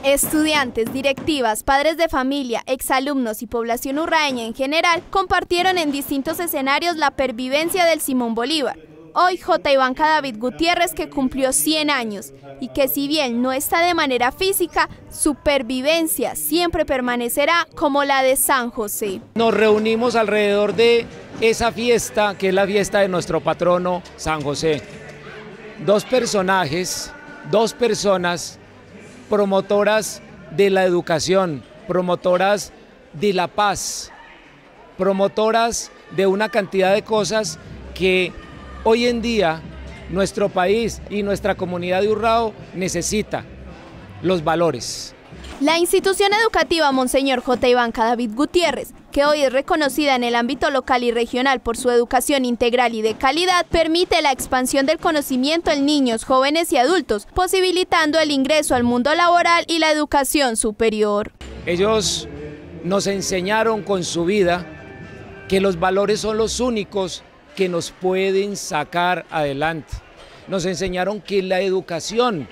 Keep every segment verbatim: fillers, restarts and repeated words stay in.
Estudiantes, directivas, padres de familia, exalumnos y población urraeña en general compartieron en distintos escenarios la pervivencia del Simón Bolívar. Hoy J. Ivanka David Gutiérrez, que cumplió cien años y que si bien no está de manera física, su pervivencia siempre permanecerá como la de San José. Nos reunimos alrededor de esa fiesta que es la fiesta de nuestro patrono San José. Dos personajes, dos personas promotoras de la educación, promotoras de la paz, promotoras de una cantidad de cosas que hoy en día nuestro país y nuestra comunidad de Urrao necesita, los valores. La institución educativa Monseñor J. Ivanka David Gutiérrez, que hoy es reconocida en el ámbito local y regional por su educación integral y de calidad, permite la expansión del conocimiento en niños, jóvenes y adultos, posibilitando el ingreso al mundo laboral y la educación superior. Ellos nos enseñaron con su vida que los valores son los únicos que nos pueden sacar adelante. Nos enseñaron que la educación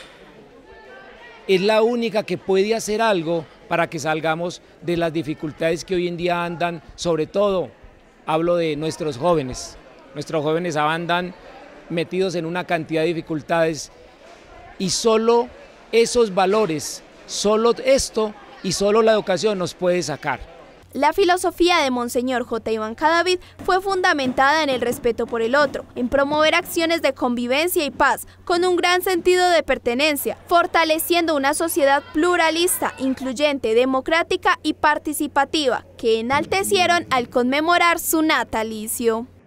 es la única que puede hacer algo para que salgamos de las dificultades que hoy en día andan, sobre todo hablo de nuestros jóvenes. Nuestros jóvenes andan metidos en una cantidad de dificultades y solo esos valores, solo esto y solo la educación nos puede sacar. La filosofía de Monseñor J. Ivanka David fue fundamentada en el respeto por el otro, en promover acciones de convivencia y paz, con un gran sentido de pertenencia, fortaleciendo una sociedad pluralista, incluyente, democrática y participativa, que enaltecieron al conmemorar su natalicio.